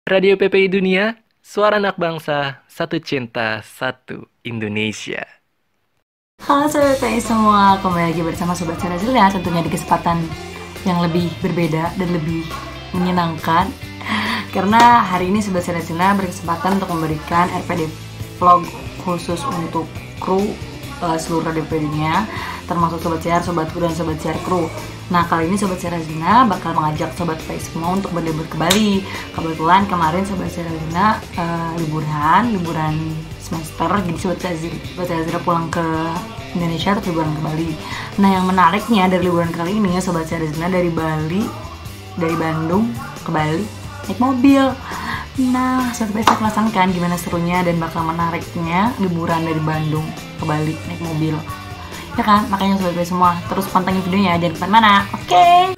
Radio PPI Dunia, suara anak bangsa, satu cinta, satu Indonesia. Halo Sobat PPI semua, kembali lagi bersama Sobat Sarazila, tentunya di kesempatan yang lebih berbeda dan lebih menyenangkan. Karena hari ini Sobat Sarazila berkesempatan untuk memberikan RPD vlog khusus untuk kru seluruh Radio PPI Dunia, termasuk Sobat Siar, Sobat Kru, dan Sobat Siar Kru. Nah, kali ini Sobat Sarazina bakal mengajak Sobat PPI semua untuk berlibur ke Bali. Kebetulan kemarin Sobat Sarazina liburan semester, jadi Sobat Sarazina pulang ke Indonesia untuk liburan ke Bali. Nah, yang menariknya dari liburan kali ini Sobat Sarazina dari Bandung ke Bali naik mobil. Nah, Sobat PPI saya rasakan gimana serunya dan bakal menariknya liburan dari Bandung ke Bali naik mobil. Ya kan, makanya Sobat PPI semua terus pantengin videonya, jangan kemana-mana. Oke.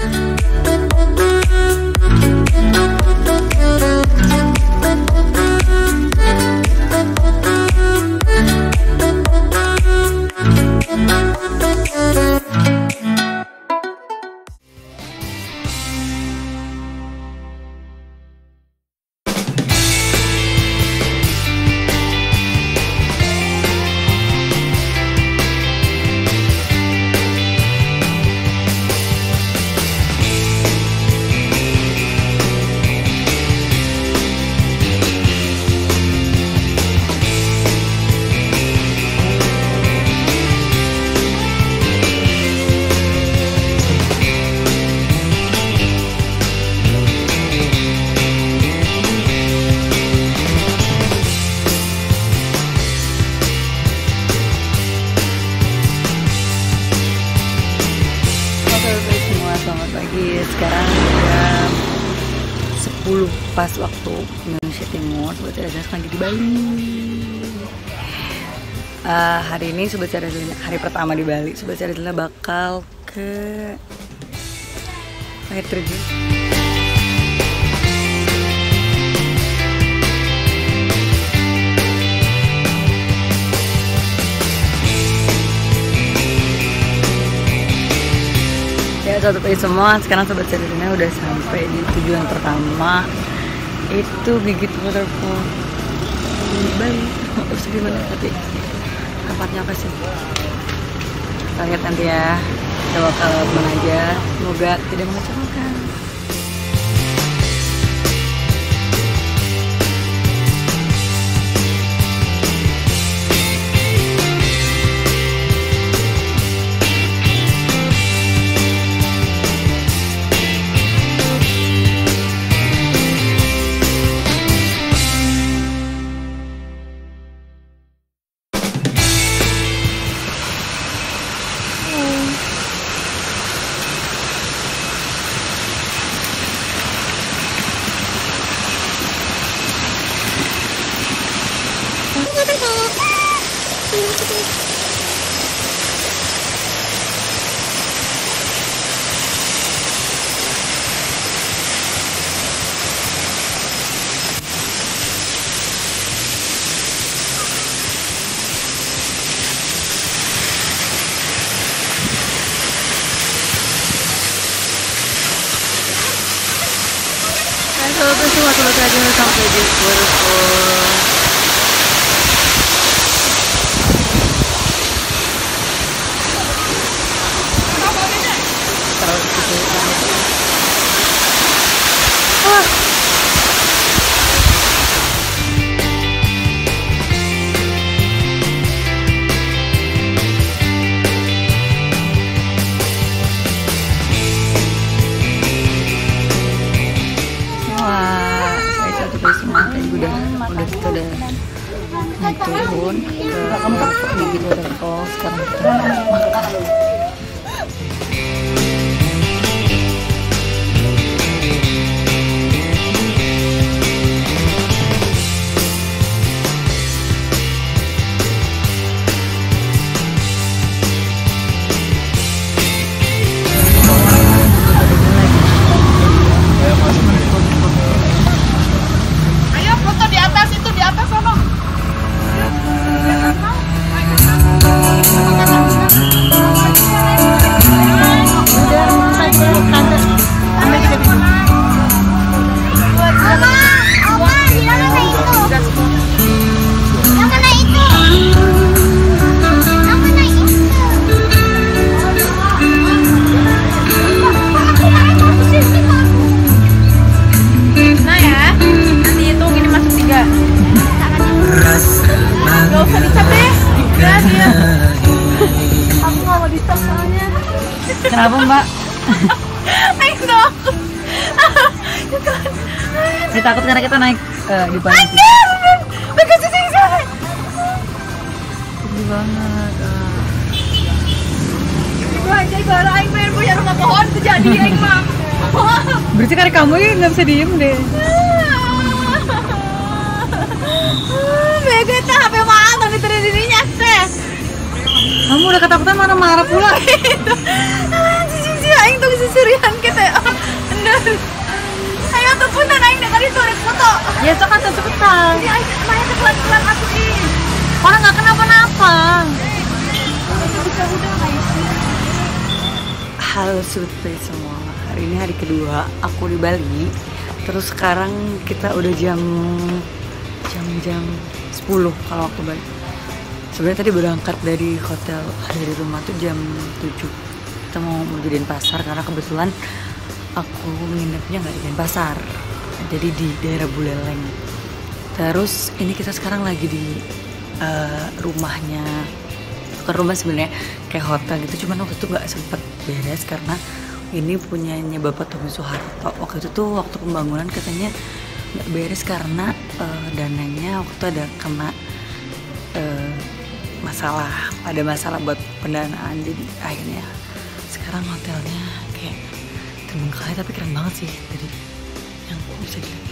Selamat pagi, sekarang jam 10 pas waktu Indonesia Timur. Sobat Sarazina lagi di Bali. Hari ini Sobat Sarazina hari pertama di Bali. Sobat Sarazina bakal ke air terjun. Ya Sobat PPI semua, sekarang Sobat Sarazina udah sampai di tujuan pertama, itu Gigit Waterfall di Bali. Terus gimana tapi tempatnya apa sih? Kita lihat nanti ya. Kita bakal kemana aja, semoga tidak mengecewakan. Sobat semua, Sobat Sarazina sampai di Waterfall. Kita udah naik turun ke Gigit Waterfall. Sekarang kita makan. Ayo foto di atas itu, di atas sana. Di atas. Kenapa Mbak? Aing takut. Dia takut karena kita naik di bawah. Anjir, dekat sini. Sedih banget. Wah, jadi baru Aing pengen punya rumah pohon tuh jadi Aing mah. Berarti karena kamu ya nggak bisa diem deh. Bego itu HP mahal tapi terus dirinya teh. Kamu udah ketakutan marah-marah pula. Cici Aing tuh sisirian kita. Bener. Ayo tuh punten Aing dekat itu rek foto. Ya sok kan cepetan. Si Aing main pelan-pelan atuh ih. Orang nggak kenapa-napa. Udah Aing. Halo Sutri semua. Hari ini hari kedua aku di Bali. Terus sekarang kita udah jam 10 kalau waktu Bali. Sebenarnya tadi berangkat dari hotel, dari rumah tuh jam 7. Kita mau di Denpasar karena kebetulan aku nginepnya nggak di Denpasar, jadi di daerah Buleleng. Terus ini kita sekarang lagi di rumahnya, bukan rumah sebenarnya, kayak hotel gitu. Cuman waktu itu nggak sempet beres karena ini punyanya Bapak Tommy Soeharto. Waktu itu tuh waktu pembangunan katanya nggak beres karena dananya waktu itu ada kena ada masalah buat pendanaan. Jadi akhirnya sekarang hotelnya kayak terbengkalai, tapi keren banget sih dari yang bisa dilihat.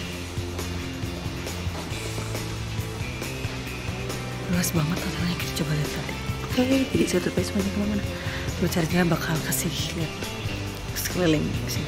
Luas banget hotelnya, kita coba lihat tadi. Oke, jadi saya tutup semuanya kemana-mana. Coba cari bakal kasih lihat sekeliling sini.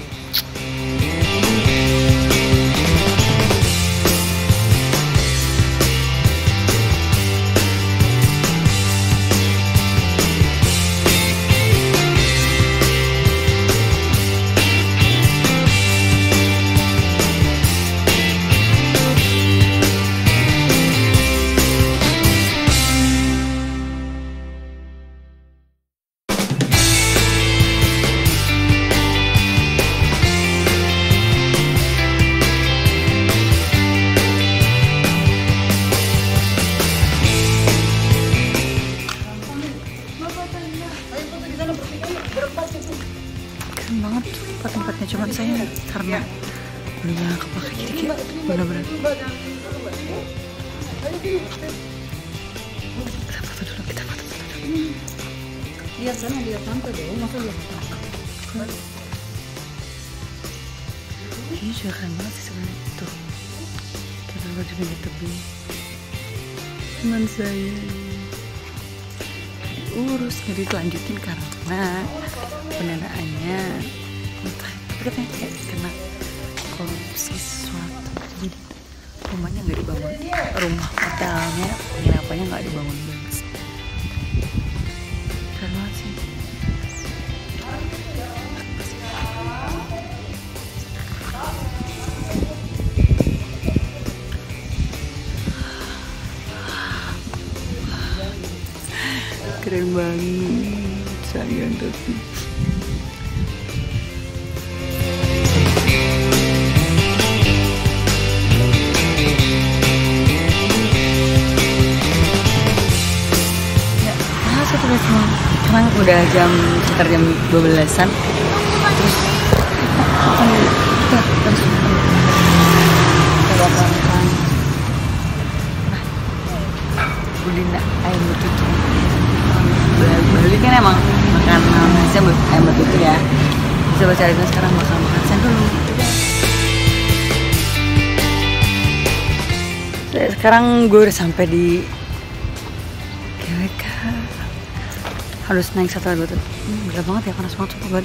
Keren banget tempat-tempatnya, cuman saya karena udah gak kepake jadi kayak bener-bener. Kita foto dulu. Lihat sana, lihat pantai dong, masa lihat. Ini juga keren banget sih sebenarnya. Tuh, kita baju di tebing. Teman saya urus, jadi dilanjutin karena pendanaannya entah, tapi katanya kayak kena korupsi sesuatu, jadi rumahnya nggak dibangun, rumah hotelnya penginapannya nggak dibangun bagus. Keren banget sih. Keren banget sayang, tapi ya, semua. Sekarang udah sekitar jam 12-an. Terus kita bakal makan budina ayam betutu. Bali kan emang makan nasinya ayam betutu ya. Coba cari sekarang bakal makan sen dulu. Sekarang gue udah sampai di GWK. Harus naik shuttle betul. Gila banget ya, panas banget sobat.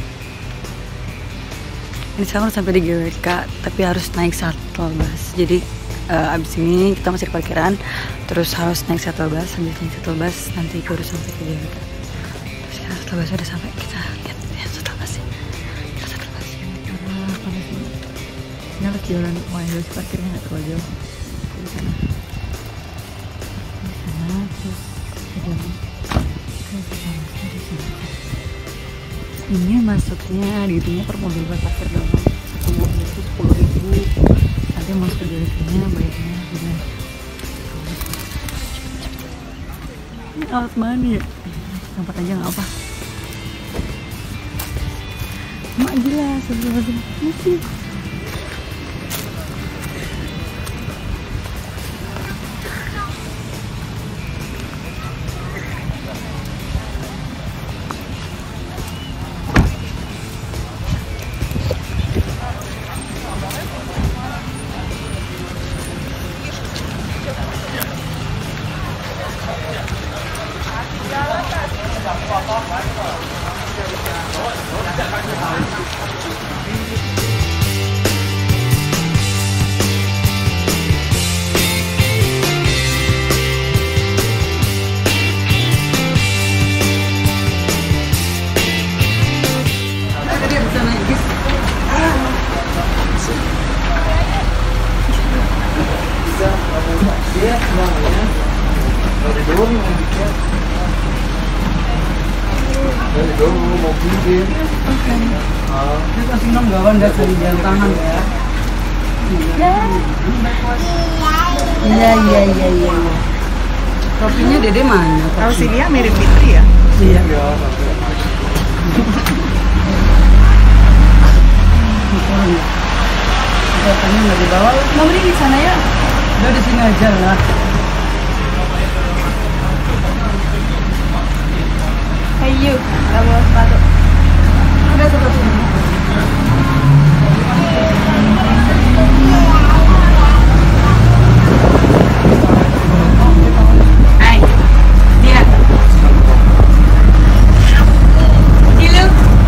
Ini sekarang udah sampai di GWK, tapi harus naik shuttle bus. Jadi abis ini kita masih di parkiran, terus harus naik shuttle bus. Sambil naik shuttle bus nanti baru sampai ke GWK. Terus sekarang shuttle bus udah sampai, kita lihat ya shuttle busnya. Kita shuttle busnya. Panas banget. Ini harus jalan, jauh sih parkirnya nggak terlalu jauh. Di sana. Di sana terus ada ini masuknya dirinya per mobil buat parkir doang. Satu mobil itu 10.000. Nanti masuk ke GWK-nya bayarnya udah. Ini alat mana ya? Tempat aja nggak apa. Mak gila, sebelum masih. Dia kasih nonggawan dan jam tangan ya. Iya. Topinya Dede mana? Tahu sih dia mirip Fitri ya? Iya. Katanya nggak dibawa. Mau beli di sana ya? Udah di sini aja lah. Ayo, nggak bawa sepatu. Udah sepatu. Hai, dia. Gila.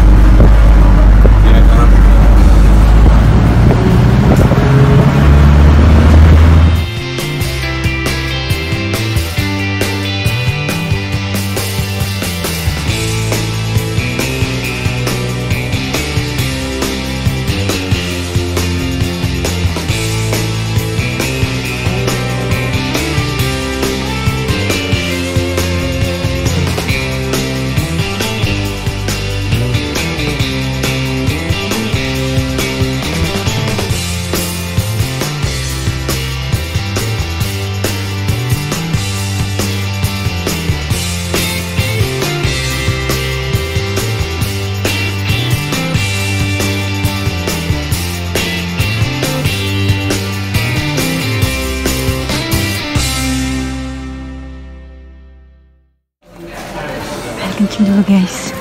Kencing dulu guys.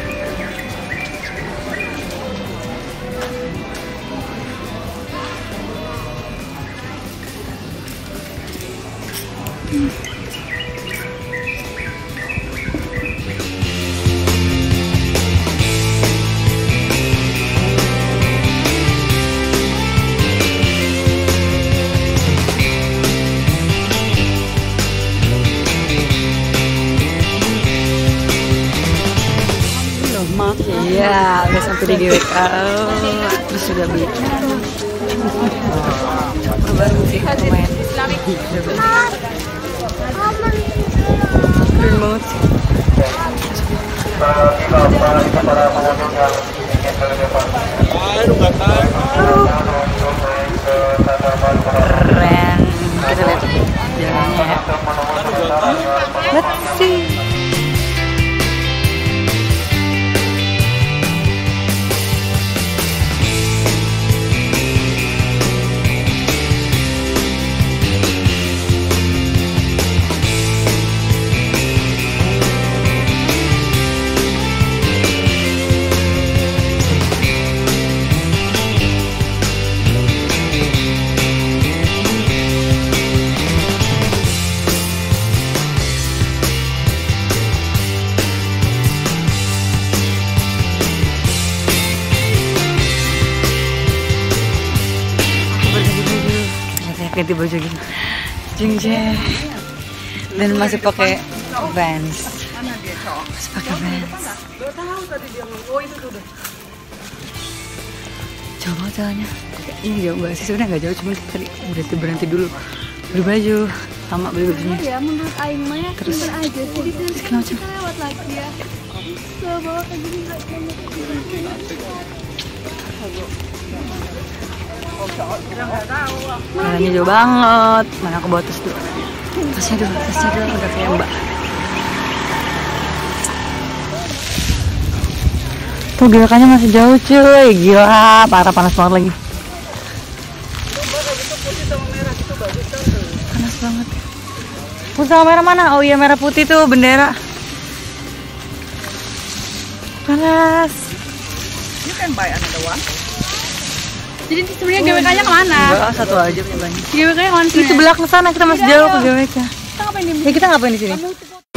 Iya, udah sampai di GWK. Terus sudah beli. Baru sih lumayan. Keren banget sih. Keren. Kita lihat jalannya ya. Let's see. Ganti baju gitu, jeng dan masih pakai Vans, Coba jalannya, ini jauh gak sih? Sebenarnya nggak jauh, cuma tadi berhenti dulu beli baju, sama beli bajunya. Ya menurut Aing mah ya Terus aja sih segala macam. kita lewat lagi ya. Bisa bawa ke gini nggak Jalannya jauh banget. Mana aku bawa tas dulu. Tasnya dulu udah kayak Mbak. Tuh GWK-nya masih jauh cuy. Gila, parah, panas banget lagi. Panas banget. Putih sama merah mana? Oh iya, merah putih tuh bendera. Panas. You can buy another one. Jadi sebenarnya GWK-nya kemana? Enggak, satu aja banyak. GWK-nya kemana? Itu sebelah ke sana, kita masih jauh ke GWK. Kita ngapain di Ya kita ngapain di sini?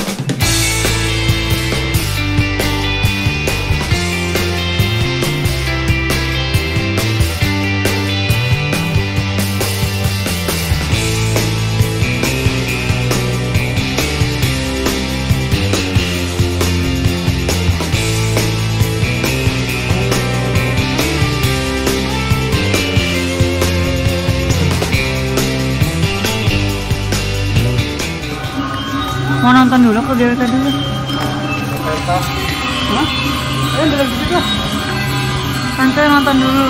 Mau nonton dulu ke GWK dulu? Hah? Ayo udah lagi lah. Tante nonton dulu.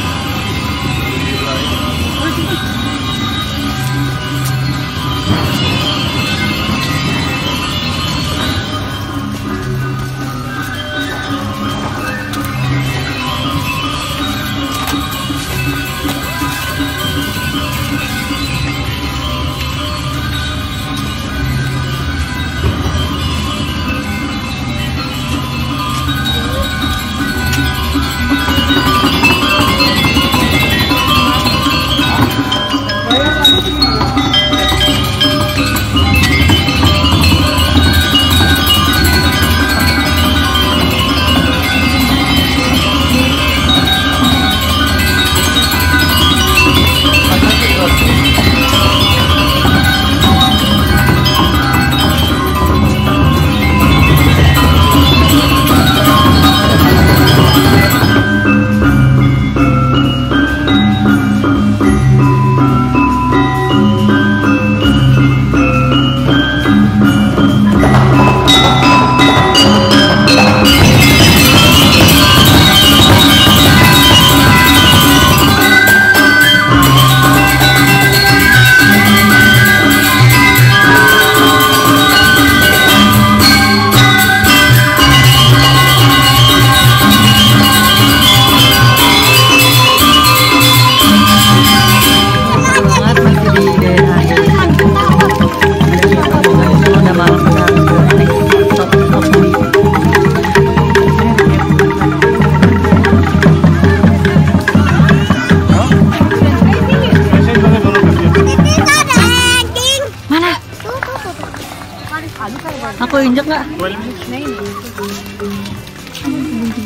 Aku injek nggak?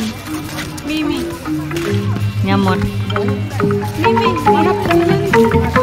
Mimi. Nyamon. Mimi, mana